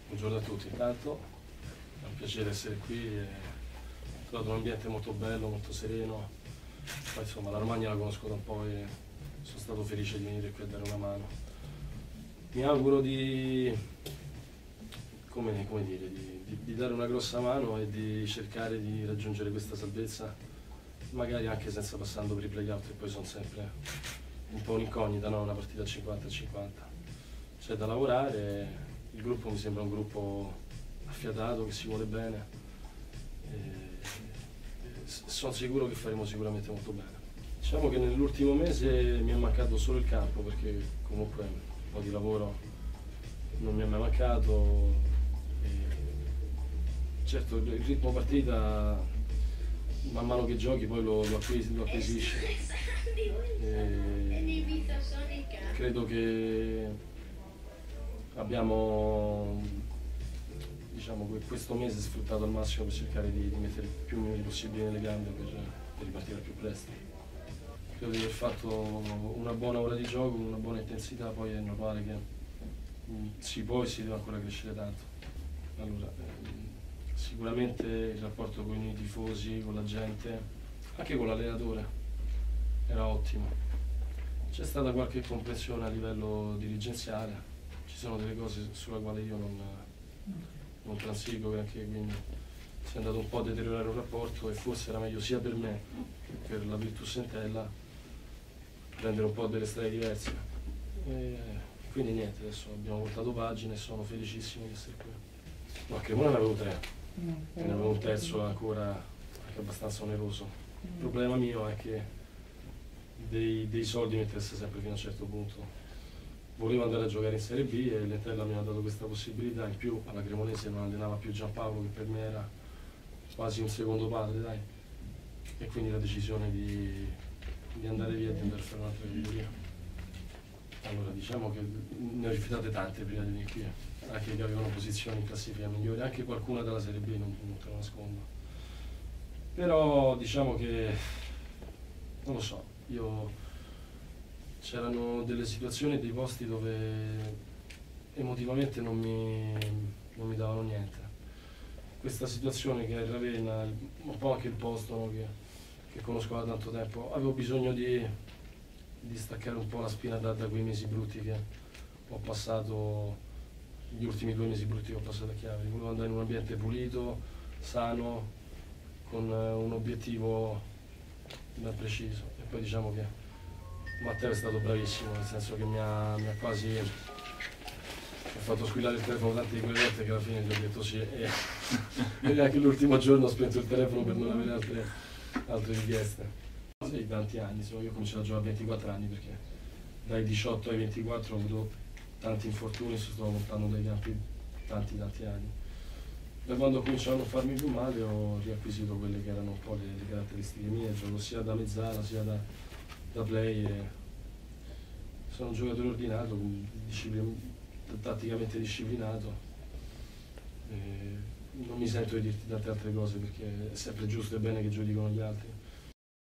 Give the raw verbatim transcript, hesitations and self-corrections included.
Buongiorno a tutti, intanto è un piacere essere qui, e ho trovato un ambiente molto bello, molto sereno, poi insomma la Romagna la conosco da un po' e sono stato felice di venire qui a dare una mano. Mi auguro di, come, come dire, di, di, di dare una grossa mano e di cercare di raggiungere questa salvezza, magari anche senza passando per i play-out, che poi sono sempre un po' un'incognita, no? Una partita cinquanta a cinquanta. C'è da lavorare. Il gruppo mi sembra un gruppo affiatato, che si vuole bene e sono sicuro che faremo sicuramente molto bene. Diciamo che nell'ultimo mese mi è mancato solo il campo, perché comunque un po' di lavoro non mi è mai mancato. E certo il ritmo partita man mano che giochi poi lo, lo, acquisi, lo acquisisci. E credo che abbiamo, diciamo, questo mese sfruttato al massimo per cercare di, di mettere più minuti possibili nelle gambe per, per ripartire più presto. Credo di aver fatto una buona ora di gioco, una buona intensità, poi è normale che si può e si deve ancora crescere tanto. Allora, eh, sicuramente il rapporto con i tifosi, con la gente, anche con l'allenatore era ottimo. C'è stata qualche comprensione a livello dirigenziale. Ci sono delle cose sulla quale io non, non transigo granché, quindi si è andato un po' a deteriorare un rapporto e forse era meglio sia per me che per la Virtus Entella prendere un po' delle strade diverse. E quindi niente, adesso abbiamo voltato pagina e sono felicissimo di essere qui. No, a Cremona ne avevo tre, e ne avevo un terzo ancora anche abbastanza oneroso. Il problema mio è che dei, dei soldi mi interessa sempre fino a un certo punto. Volevo andare a giocare in Serie B e l'Entella mi ha dato questa possibilità, in più alla Cremonese non allenava più Giampaolo, che per me era quasi un secondo padre, dai, e quindi la decisione di, di andare via e di andare a fare un'altra categoria. Allora diciamo che ne ho rifiutate tante prima di venire qui, anche che avevano posizioni in classifica migliori, anche qualcuna della Serie B, non, non te lo nascondo. Però diciamo che, non lo so, io... c'erano delle situazioni e dei posti dove emotivamente non mi, non mi davano niente. Questa situazione che è il Ravenna, un po' anche il posto, no, che, che conosco da tanto tempo, avevo bisogno di, di staccare un po' la spina da, da quei mesi brutti che ho passato, gli ultimi due mesi brutti che ho passato a Chiavari. Volevo andare in un ambiente pulito, sano, con un obiettivo ben preciso. E poi diciamo che Matteo è stato bravissimo, nel senso che mi ha, mi ha quasi mi ha fatto squillare il telefono tante di quelle volte che alla fine gli ho detto sì, e, e neanche l'ultimo giorno ho spento il telefono per non avere altre, altre richieste. Sì, tanti anni, io ho cominciato a giocare a ventiquattro anni, perché dai diciotto ai ventiquattro ho avuto tanti infortuni e sto montando dai campi tanti tanti anni. Da quando ho cominciato a non farmi più male ho riacquisito quelle che erano un po' le, le caratteristiche mie, gioco sia da mezzala sia da da play, e sono un giocatore ordinato, disciplin tatticamente disciplinato, e non mi sento di dirti tante altre cose, perché è sempre giusto e bene che giudicano gli altri.